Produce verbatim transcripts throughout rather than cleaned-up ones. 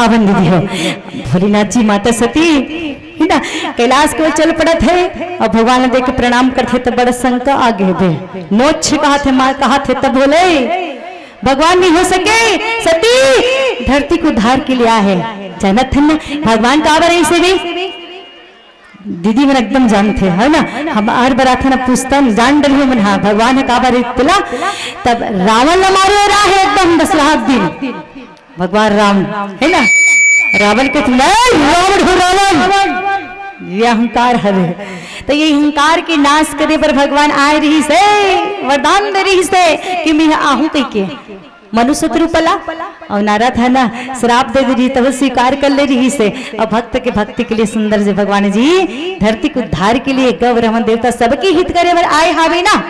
Oven दीदी हो भोलेनाथ जी माता सती है ना कैलाश को चल पड़ा थे और भगवान ने देख के प्रणाम करते तो बड़ा शंका आगे बे नोच कहा थे मार कहा थे तब बोले भगवान नहीं हो सके सती धरती को उद्धार के लिए आए जाना थे ना भगवान का आवर ऐसे भी दीदी मन एकदम जानते है ना हम हर बार था ना पूछता जान डर मन हाँ भगवान है काबर इतला तब रावण न मारे रहा है एकदम दस लाख दिन भगवान राम है ना रावण के रावण हो रावण ये अहंकार है तो ये अहंकार के नाश करे पर भगवान आए रही से वरदान दे रही से कि मैं आहू कह के मनुष्य रूपला और नारद है ना श्राप दे रही तब स्वीकार कर ले रही से और भक्त के भक्ति के लिए सुंदर से भगवान जी धरती को उद्धार के लिए गौ ब्रह्मन देवता सबके हित करे बर आए हावे ना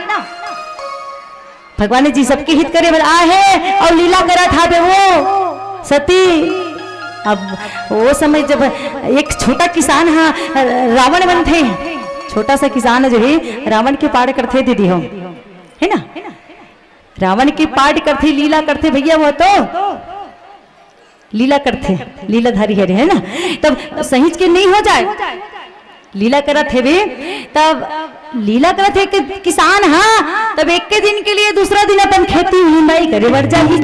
भगवान जी सबके हित करे बर आए है और लीला करा था बे वो सती अब वो समय जब एक छोटा किसान हाँ रावण बन थे छोटा सा किसान जो है रावण के पार करते दीदी हो है ना रावण की पाठ करते लीला करते भैया वो तो लीला करते लीलाधारी है है ना तब सहीज के नहीं हो जाए लीला करा थे भी तब लीला करा थे कि किसान हाँ तब एक के दिन के लिए दूसरा दिन अपन खेती निंदाई करे बढ़ जाही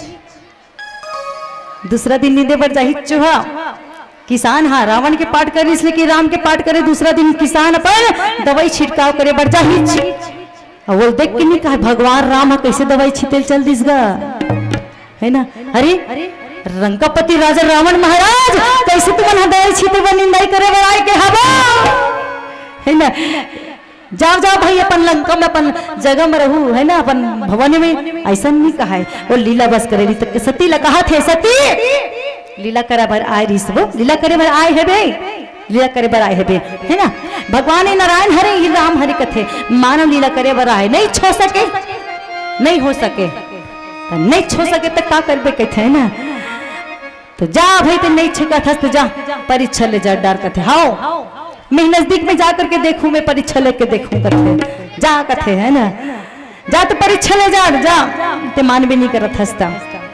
दूसरा दिन निंदे बढ़ जाही चूहा किसान हाँ रावण के पाठ करे इसलिए कि राम के पाठ करे दूसरा दिन किसान अपन दवाई छिड़काव करे बढ़ जाही और वो देख के नहीं कहा भगवान राम कैसे दवाई छिटेल चल दिस गा है ना अरे रंकापति राजा रावण महाराज कैसे तुम दवाई छिटे बर निंदाई करे बर आए के हवा है ना जाओ जाओ भाई अपन लंका में अपन जगह में रहू है ना अपन भवन में ऐसा नहीं कहा है वो लीला बस करे तो सती ला कहा थे सती लीला करे बर आए रही सब लीला करे बर आए है भाई लीला करे बर आए है है ना भगवान नारायण हरे ये राम हरे कथे मानव लीला करे बर आए नहीं छो सके नहीं हो सके तो नहीं छो सके तो का करबे कहते है ना तो जा भाई तो नहीं छिका था तो जा परीक्षा ले जा डर कथे हाओ मैं नजदीक में जा करके देखूं मैं परीक्षा लेके देखूं कथे जा कथे है ना जा तो परीक्षा ले जा जा ते मान भी नहीं करत हंसता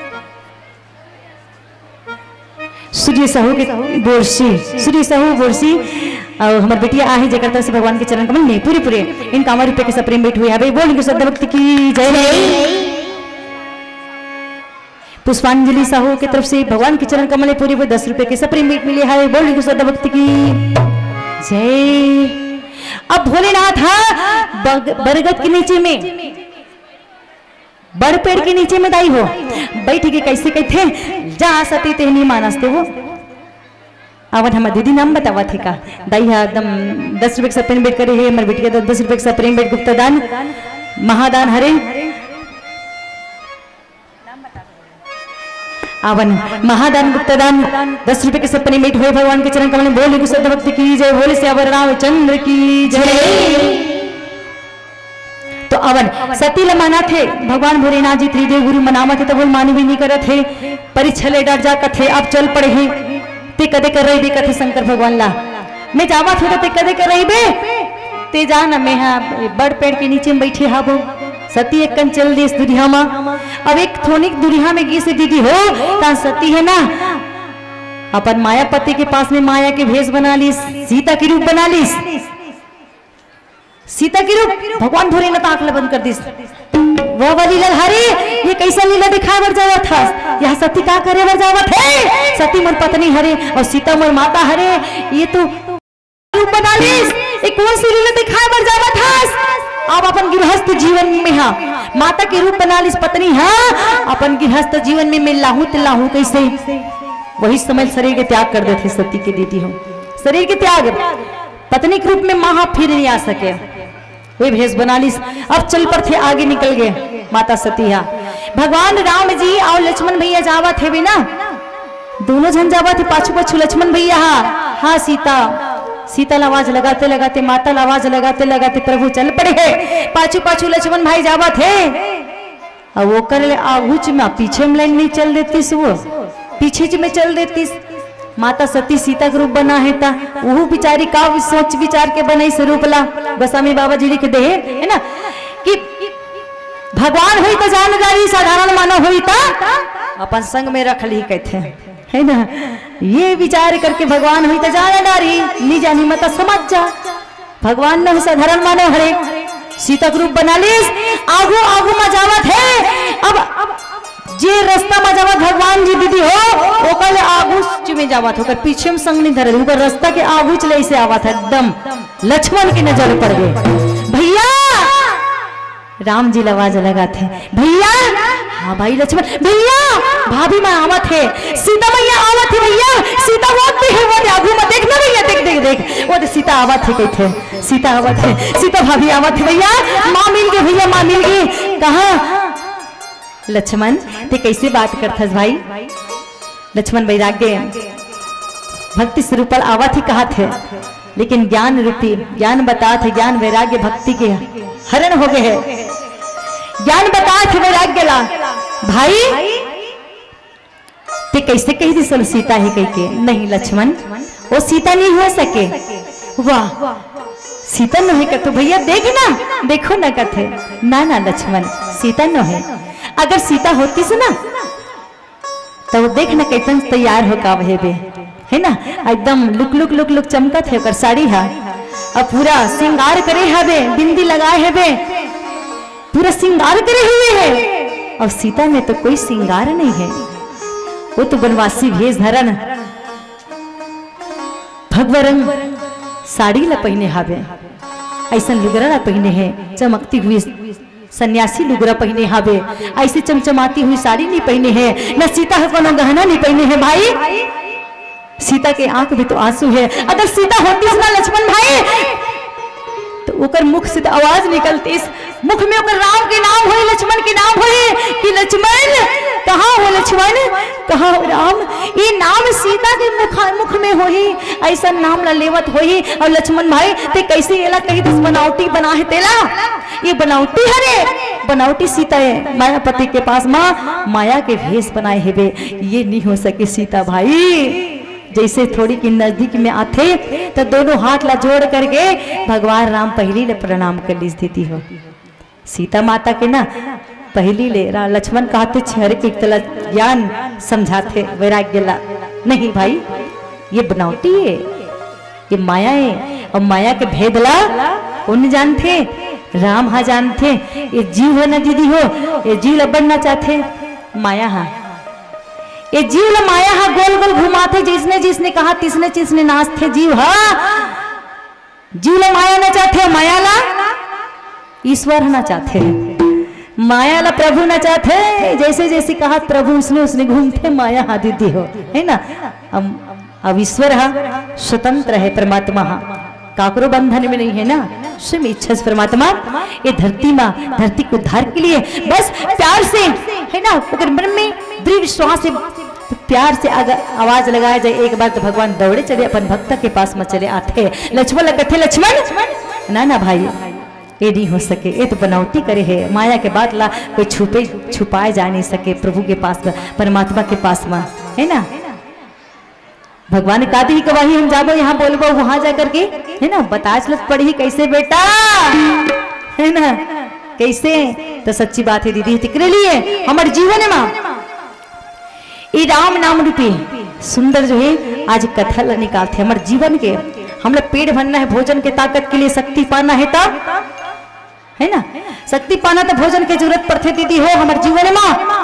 सूर्य साहू के बोरसी सूर्य साहू बोरसी और हमारे बेटिया आहे जकर तरफ से भगवान के चरण कमल नहीं पूरी पूरे इन कामर रुपए के सप्रेम भेंट हुई है भाई बोल श्रद्धा भक्ति की जय पुष्पांजलि साहू की तरफ से भगवान के चरण कमल पूरी वो दस रुपए के सप्रेम भेंट मिले है बोल श्रद्धा भक्ति की जय। अब भोलेनाथ हाँ बरगद के नीचे में बड़ पेड़ के नीचे में दाई हो बैठ के कैसे कहते जा सती ते नहीं मानसते हो अवन हमारे दीदी नाम बतावा थे का दाई एकदम दस रुपए का सप्रेम भेंट करे है हमारे बेटी का दस रुपए का सप्रेम भेंट गुप्ता दान महादान हरे आवन महादान गुप्तदान दस रुपए के सपने भेंट हुए भगवान के चरण कमल बोले श्रद्धा भक्ति की जय बोले श्यावर रामचंद्र की जय। तो अवन सती लमाना थे भगवान भोलेनाथ जी त्रिदेव गुरु मनावा थे तो बोल मानी भी नहीं करे थे परीक्षा ले डर जा कथे अब चल पड़े हैं ते कदे कर रही बे कथे शंकर भगवान ला मैं जावा थे ते कदे कर रही बे ते जाना मैं हाँ बड़ पेड़ के नीचे में बैठी हाँ वो सती एक कन चल दी इस दुनिया में अब एक थोनिक दुनिया में गी से दीदी हो ता सती है ना अपन मायापति के पास में माया के भेष बना ली सीता की रूप बना ली सीता की रूप भगवान भोलेनाथ आंख बंद कर दी वह वाली लहरी ये कैसा लीला दिखाए बर जावा था यह सती का करे बर जावा थे सती मोर पत्नी हरे और सीता मोर माता हरे ये तो रूप बना ली ये कौन सी लीला दिखाए बर जावा था अब अपन गृहस्थ जीवन में हाँ माता के रूप बना ली पत्नी हाँ अपन गृहस्थ जीवन में मैं लाहू तो लाहू कैसे वही समय शरीर के त्याग कर देते सती के दीदी हो शरीर के त्याग पत्नी के रूप में माँ फिर नहीं आ सके वे भेष बना ली अब चल पर थे आगे निकल गए माता सती हाँ भगवान राम जी और लक्ष्मण भैया जावा थे भी ना दोनों जन जावा थे पाछू पाछू लक्ष्मण भैया हाँ हाँ सीता सीता आवाज लगाते लगाते माता आवाज लगाते लगाते प्रभु चल पड़े है पाछू पाछू लक्ष्मण भाई जावा थे और वो कर आगुच में पीछे में लाइन नहीं चल देती वो पीछे में चल देती माता सती सीता का रूप बना है ता वो बिचारी का सोच विचार के बनाई स्वरूप ला गोस्वामी बाबा जी लिख दे है ना कि भगवान हुई तो जान रही साधारण मानव हुई था अपन संग में रख ली कहते है ना। ये विचार करके भगवान हुई तो जाने डारी नी जानी मत समझ जा। भगवान ने साधारण मानो हरे सीता रूप बना लीस आगू आगू मजावत है। अब जे रास्ता मजावत भगवान जी दीदी हो ओकर आगू में जावत होकर पीछे में संग नहीं धरे ऊपर रास्ता के आगू चले ऐसे आवत है एकदम लक्ष्मण की नजर पड़ गए। भैया राम जी आवाज लगा थे भैया हाँ भाई लक्ष्मण भैया भाभी माँ आवत है सीता मैया आवत है भैया सीता वो भी है वो आगू में देखना भैया देख देख देख वो सीता आवत है कहते सीता आवत है सीता भाभी आवत है भैया माँ मिल गई भैया माँ मिल गई। कहा लक्ष्मण ते कैसे बात करथस भाई। लक्ष्मण वैराग्य भक्ति स्वरूप आवत ही कहा थे लेकिन ज्ञान रूपी ज्ञान बता थे ज्ञान वैराग्य भक्ति के हरण हो गए है। ज्ञान बता थे वैराग्य ला भाई ते कैसे कही थी सल सीता ही कह के नहीं लक्ष्मण वो सीता नहीं हो सके। वाह सीता न है तो भैया देख ना देखो ना कथे ना ना लक्ष्मण सीता न है। अगर सीता होती से ना तो देख ना कैतन तैयार हो का वहे बे है ना एकदम लुक लुक लुक लुक चमकत है साड़ी है अब पूरा श्रृंगार करे हवे बिंदी लगाए है बे पूरा श्रृंगार करे हुए है। और सीता में तो कोई श्रृंगार नहीं है वो तो वनवासी भेष धरन भगवा रंग साड़ी ला पहने हवे ऐसा लुगरा ला पहने है चमकती हुई सन्यासी लुगरा पहने हवे ऐसी चमचमाती हुई साड़ी नहीं पहने है न सीता है कोनो गहना नहीं पहने है भाई। सीता के आंख में तो आंसू है। अगर सीता होती ना लक्ष्मण भाई तो ओकर मुख से तो आवाज निकलती इस मुख में ओकर राम के नाम होई लक्ष्मण के नाम होई कि लक्ष्मण कहाँ हो लक्ष्मण कहाँ हो राम ये नाम सीता के मुख मुख में होई ऐसा नाम ला लेवत होई। और लक्ष्मण भाई ते कैसे एला कही दस बनावटी बना है तेला ये बनावटी है रे बनावटी सीता है मायापति के पास माँ माया के भेष बनाए है बे ये नहीं हो सके सीता भाई। जैसे थोड़ी की नजदीक में आते तो दोनों हाथ ला जोड़ करके भगवान राम पहली ले प्रणाम कर ली स्थिति हो। सीता माता के ना पहली ले लक्ष्मण कहते छहरे के तला ज्ञान समझाते वैराग्य ला नहीं भाई ये बनावटी है ये माया है और माया के भेद ला उन जानते राम हा जानते ये जीव है ना दीदी हो ये जीव ला बनना चाहते माया हा ये जीव ला माया हा गोल गोल घुमाते जिसने जिसने कहा तिसने जिसने नाच थे जीव हा जीव ला माया ना चाहते माया ला ईश्वर ना चाहते माया ला प्रभु ना चाहते जैसे जैसे कहा प्रभु उसने उसने घूमते माया हा दीदी हो है ना। अब ईश्वर हा स्वतंत्र है परमात्मा हा काकरो बंधन में नहीं है ना स्वयं इच्छा से परमात्मा ये धरती माँ धरती को उद्धार के लिए बस प्यार से है ना अगर मन में दृढ़ विश्वास से तो प्यार से अगर आवाज लगाया जाए एक बार तो भगवान दौड़े चले अपन भक्त के पास में चले आते लक्ष्मण लगते लक्ष्मण ना ना भाई ये नहीं हो सके ये तो बनावटी करे है माया के बाद ला कोई छुपे छुपाए जा नहीं सके प्रभु के पास में परमात्मा के पास में है ना। भगवान का दी कवाही हम जाबो यहाँ बोलबो वहां जा करके है ना बता चलत पड़ी कैसे बेटा है ना कैसे तो सच्ची बात है दीदी तिकरे लिए हमारे जीवन है माँ ये राम नाम रूपी सुंदर जो है आज कथा निकालते हमारे जीवन के हमने पेट भरना है भोजन के ताकत के लिए शक्ति पाना है तब है ना शक्ति पाना तो भोजन की जरूरत पड़ती दीदी हो हमारे जीवन में माँ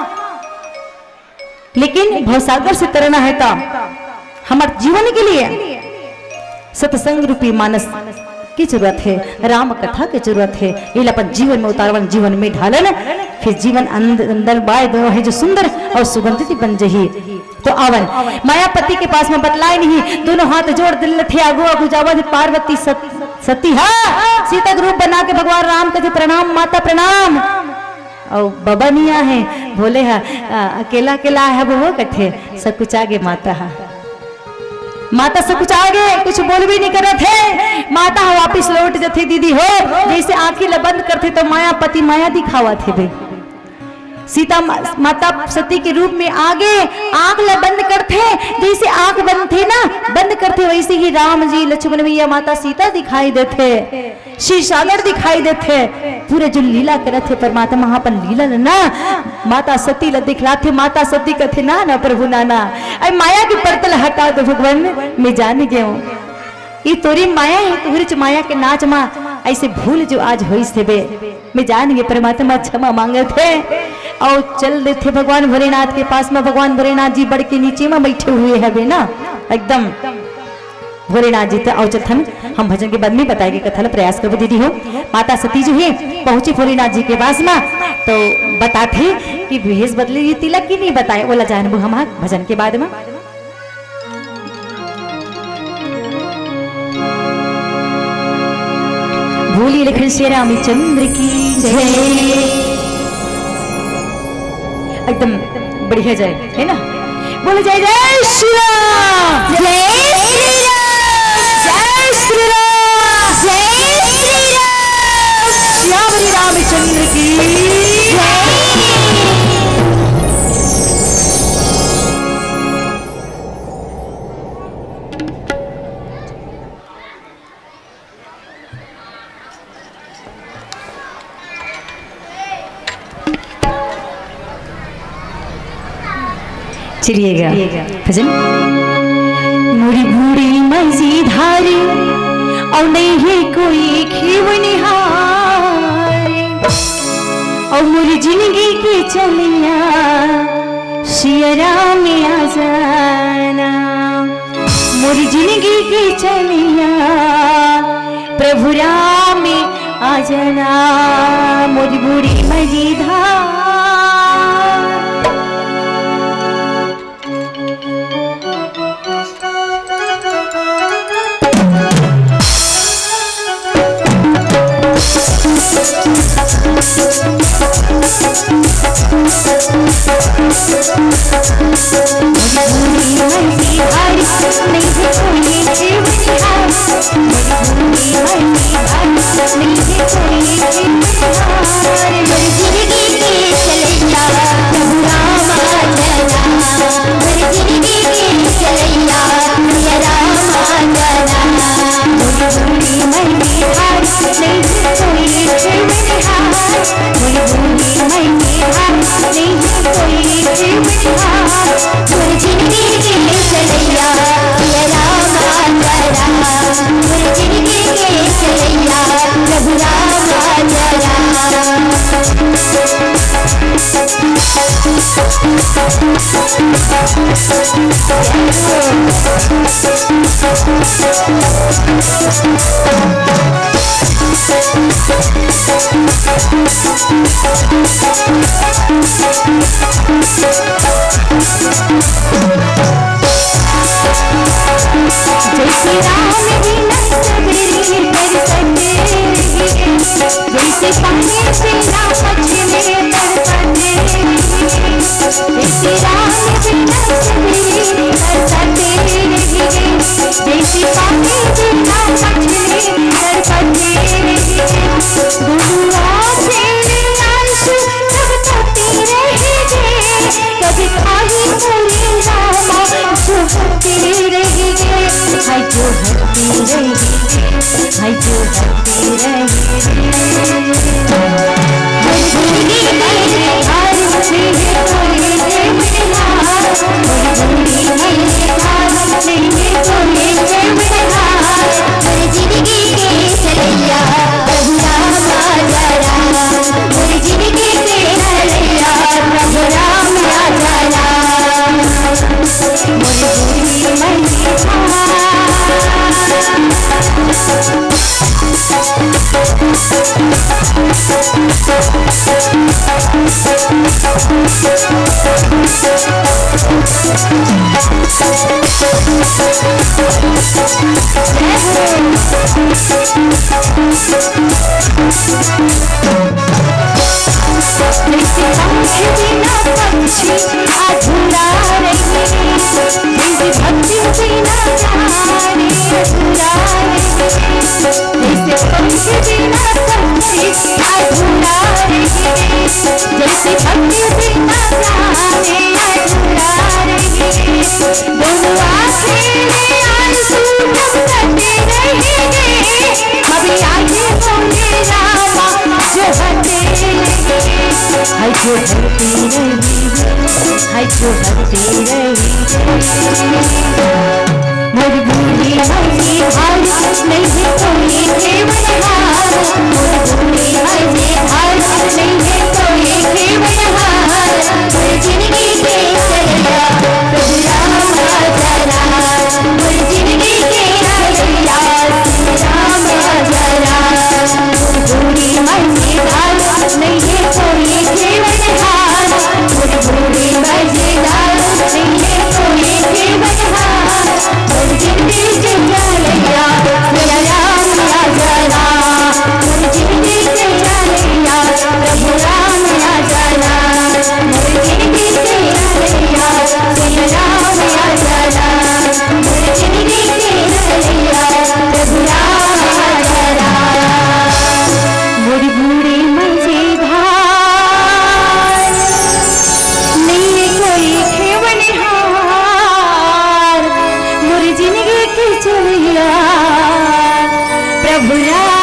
लेकिन भवसागर से तरना है तब हमारे जीवन के लिए सत्संग रूपी मानस की जरूरत है राम कथा की जरूरत है ये अपन जीवन में उतारवन जीवन में ढालन फिर जीवन अंदर अंदर बाय दोनों है जो सुंदर और सुगंधित बन जही तो आवन मायापति के पास में बतलाए नहीं दोनों हाथ जोड़ दिल थे आगो आगो जावत पार्वती सत, सती हा सीता रूप बना के भगवान राम कहते प्रणाम माता प्रणाम और बाबा निया है बोले हा अकेला अकेला है वो कथे सब कुछ आगे माता हा माता सब कुछ आगे कुछ बोल भी नहीं करे थे माता वापिस लौट जाते दीदी हो जैसे आंखें बंद करते तो मायापति माया दिखावा थे भाई सीता माता सती के रूप में आगे आंख ला बंद करते जैसे आंख बंद थे ना बंद करते थे वैसे ही राम जी, लक्ष्मण भैया, माता सीता दिखाई देते, श्री सागर दिखाई देते, पूरे जो लीला करते परमात्मा वहां पर लीला ना माता सती ल दिखलाते। माता सती कथे ना ना प्रभु नाना अरे माया की परतल हटा दो भगवान मैं जान गया ये तोरी माया है, तोहरी माया के नाच माँ ऐसे भूल जो आज हुई से बे मैं जान गए परमात्मा क्षमा मांगे थे और चल दे थे भगवान भोलेनाथ के पास में। भगवान भोलेनाथ जी बड़ के नीचे में बैठे हुए है बे ना एकदम भोलेनाथ जी थे। और चल हम भजन के बाद में बताएंगे कथा प्रयास कर दीदी हो। माता सती जो है पहुंची भोलेनाथ जी के पास में तो बताते कि भेष बदली तिलक की नहीं बताए बोला जानबू हम भजन के बाद में। भोली लखन श्री रामचंद्र की जय, एकदम बढ़िया जय है ना, बोले जय जय श्री राम, जय श्री राम, जय श्री राम, जय श्री राम, श्याम रामचंद्र की जय। चलिएगा भजन। मुड़ी बूढ़ी मझीधारी और नहीं है कोई खीवनिहारी और मुरी जिंदगी की चलिया शियरा में आ जाना, मुरी जिंदगी की चलिया प्रभु राम में आ जाना। मुरी बूढ़ी मझीधारी दोनों आंखें में आंसू अभी आगे बोले रामा जो हटे हाय जो हटे रही हाय जो हटे रही मजबूरी हसी हाल नहीं है कोई केवलहार मजबूरी हसी हाल नहीं है कोई केवलहार जिंदगी के चलिया प्रभु राम राजा राम जिंदगी के चलिया राम राजा राम मजबूरी हसी हाल नहीं है कोई केवलहार मजबूरी हसी हाल नहीं है कोई केवलहार जिंदगी के चलिया मेरा राम राजा राम जिंदगी के चलिया प्रभु राम राजा राम जिंदगी के चलिया मेरा राम राजा राम जिंदगी के चलिया प्रभु राम राजा राम बूढ़ी बूढ़ी मजेदार नहीं है कोई खेवनहार जिंदगी की चलिया प्रभु राम